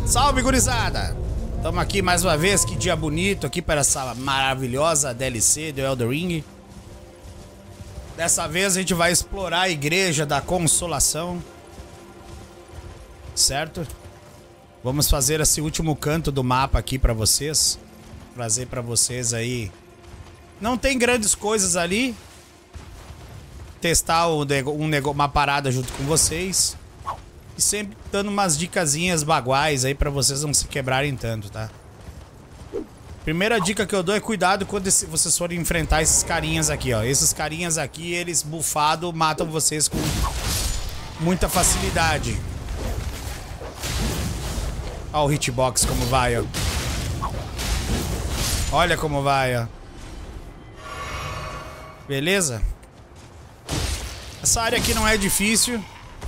Salve, gurizada! Estamos aqui mais uma vez, que dia bonito aqui para essa maravilhosa DLC do Elden Ring. Dessa vez a gente vai explorar a Igreja da Consolação. Certo? Vamos fazer esse último canto do mapa aqui para vocês. Trazer para vocês aí. Não tem grandes coisas ali. Testar uma parada junto com vocês. E sempre dando umas dicasinhas baguais aí pra vocês não se quebrarem tanto, tá? Primeira dica que eu dou é cuidado quando vocês forem enfrentar esses carinhas aqui, ó. Esses carinhas aqui, eles bufados matam vocês com muita facilidade. Ó o hitbox como vai, ó. Olha como vai, ó. Beleza? Essa área aqui não é difícil.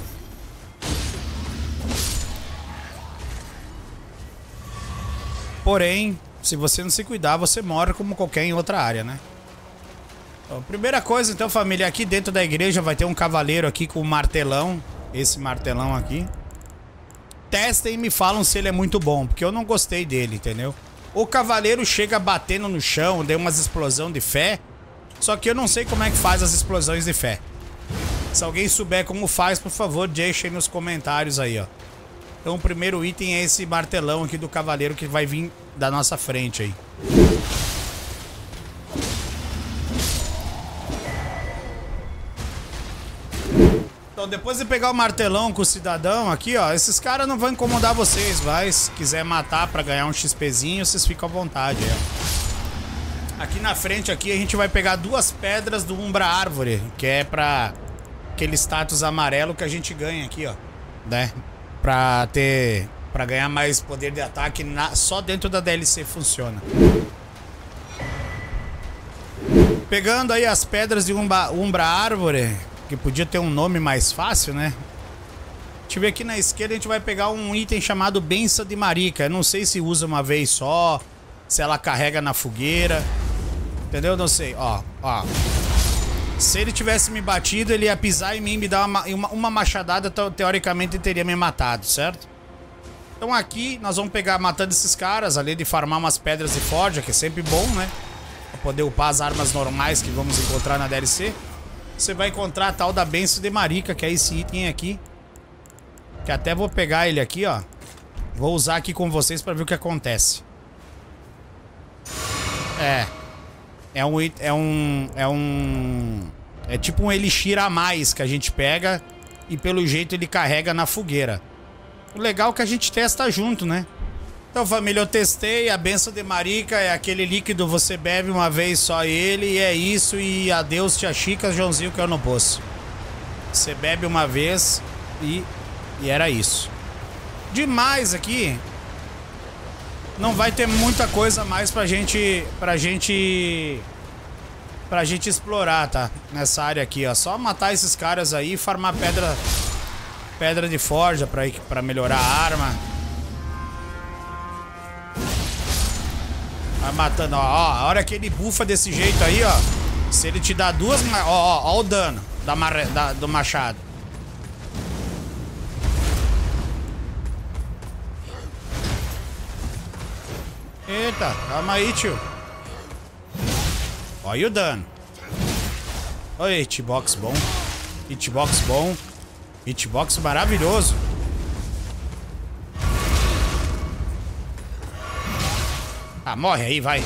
Porém, se você não se cuidar, você morre como qualquer em outra área, né? Então, primeira coisa, então, família, aqui dentro da igreja vai ter um cavaleiro aqui com um martelão. Esse martelão aqui. Testem e me falam se ele é muito bom, porque eu não gostei dele, entendeu? O cavaleiro chega batendo no chão, deu umas explosões de fé. Só que eu não sei como é que faz as explosões de fé. Se alguém souber como faz, por favor, deixem nos comentários aí, ó. Então o primeiro item é esse martelão aqui do cavaleiro que vai vir da nossa frente aí. Então depois de pegar o martelão com o cidadão aqui, ó, esses caras não vão incomodar vocês, vai. Se quiser matar pra ganhar um XPzinho, vocês ficam à vontade, ó. Aqui na frente aqui a gente vai pegar 2 pedras do Umbra Árvore, que é pra aquele status amarelo que a gente ganha aqui, ó, né? Pra ganhar mais poder de ataque, só dentro da DLC funciona. Pegando aí as pedras de Umbra Árvore, que podia ter um nome mais fácil, né? Deixa eu ver aqui na esquerda, a gente vai pegar um item chamado Benção de Marika. Eu não sei se usa uma vez só, se ela carrega na fogueira. Entendeu? Não sei, ó. Se ele tivesse me batido, ele ia pisar em mim e me dar uma machadada, teoricamente ele teria me matado, certo? Então aqui nós vamos pegar matando esses caras, além de farmar umas pedras de forja, que é sempre bom, né? Pra poder upar as armas normais que vamos encontrar na DLC. Você vai encontrar a tal da Benção de Marika, que é esse item aqui. Que até vou pegar ele aqui, ó. Vou usar aqui com vocês pra ver o que acontece. É tipo um elixir a mais que a gente pega e pelo jeito ele carrega na fogueira. O legal é que a gente testa junto, né? Então, família, eu testei. A Benção de Marika é aquele líquido, você bebe uma vez só ele e é isso. E adeus, tia Chica, Joãozinho, que eu no poço. Você bebe uma vez e era isso. Demais aqui. Não vai ter muita coisa mais pra gente explorar, tá? Nessa área aqui, ó. Só matar esses caras aí e farmar pedra de forja pra melhorar a arma. Vai matando, ó. A hora que ele bufa desse jeito aí, ó. Se ele te dá 2... Ó o dano do machado. Eita, calma aí, tio. Olha o dano. Olha, hitbox bom. Hitbox bom. Hitbox maravilhoso. Ah, morre aí, vai.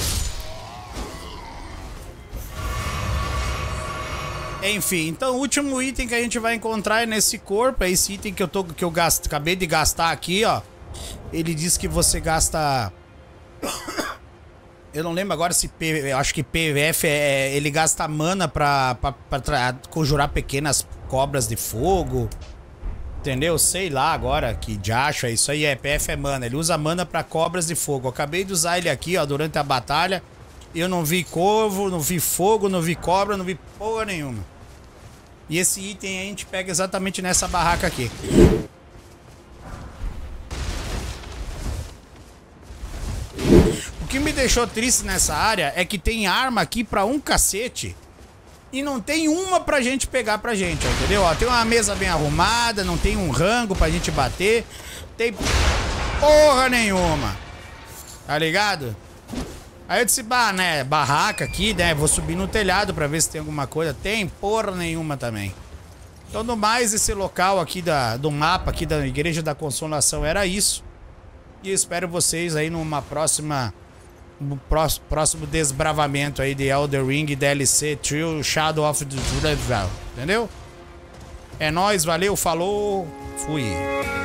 Enfim, então o último item que a gente vai encontrar é nesse corpo. É esse item que eu acabei de gastar aqui, ó. Ele diz que você gasta... Eu não lembro agora se eu acho que PVF ele gasta mana pra conjurar pequenas cobras de fogo. Entendeu? Sei lá agora que diacho é isso aí. PF é mana. Ele usa mana pra cobras de fogo. Eu acabei de usar ele aqui, ó, durante a batalha. Eu não vi corvo, não vi fogo, não vi cobra, não vi porra nenhuma. E esse item a gente pega exatamente nessa barraca aqui. O que me deixou triste nessa área é que tem arma aqui pra um cacete e não tem uma pra gente pegar pra gente, ó, entendeu? Ó, tem uma mesa bem arrumada, não tem um rango pra gente bater. Tem porra nenhuma. Tá ligado? Aí eu disse, bah, né, barraca aqui, né, vou subir no telhado pra ver se tem alguma coisa. Tem porra nenhuma também. Então, no mais, esse local aqui do mapa aqui da Igreja da Consolação era isso. E eu espero vocês aí numa próximo desbravamento aí de Elden Ring DLC Trio Shadow of the Dreadful, entendeu? É nóis, valeu, falou, fui.